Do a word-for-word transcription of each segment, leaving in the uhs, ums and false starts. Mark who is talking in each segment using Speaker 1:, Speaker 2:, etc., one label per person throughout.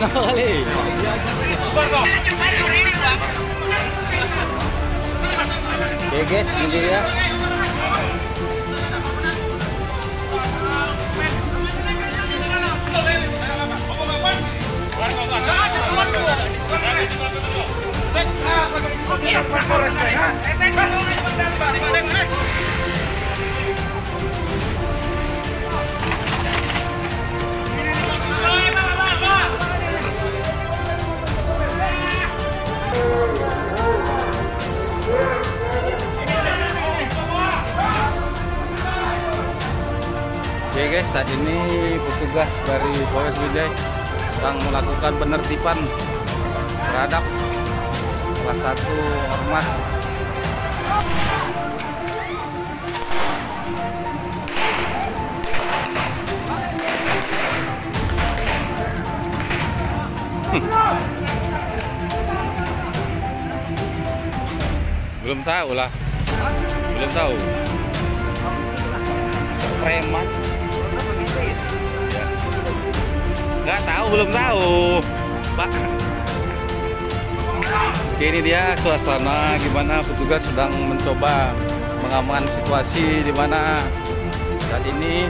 Speaker 1: Kenapa kali? Oke guys, ini dia. Oke guys, saat ini petugas dari Polres Binjai sedang melakukan penertiban terhadap salah satu ormas. Belum tahu lah, belum tahu. Preman. Nggak tahu, belum tahu, Pak. Oke, ini dia suasana gimana petugas sedang mencoba mengamankan situasi di mana saat ini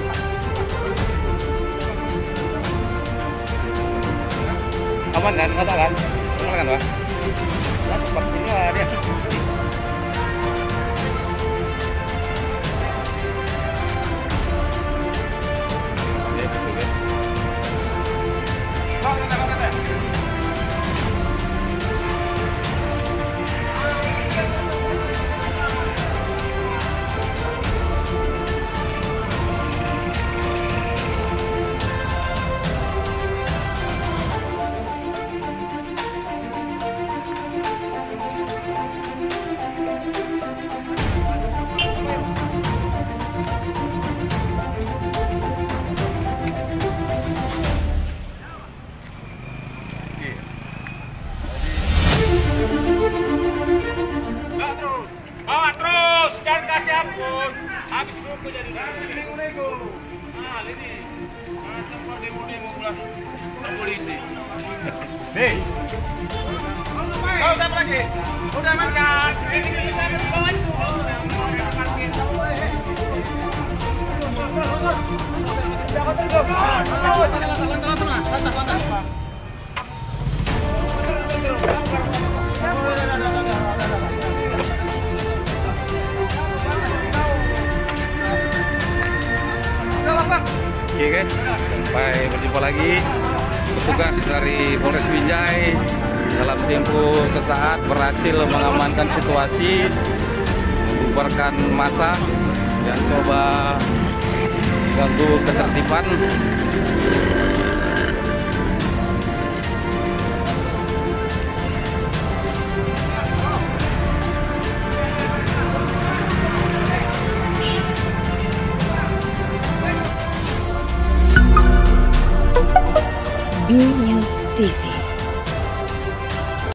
Speaker 1: aman kan, kata kan, aman kan, Pak? Ya, sepertinya dia.
Speaker 2: Ampun, habis buku jadi nego-nego. Nah, ini macam kok demo-demo pulang polisi. Hei, kau udah lagi? Udah makan? Ini bisa bawa itu. Jangan tergok. Tengah-tengah, lantas-lantas.
Speaker 1: Oke guys, sampai berjumpa lagi. Petugas dari Polres Binjai dalam tempo sesaat berhasil mengamankan situasi, membubarkan massa yang coba ganggu ketertiban.
Speaker 3: B News T V.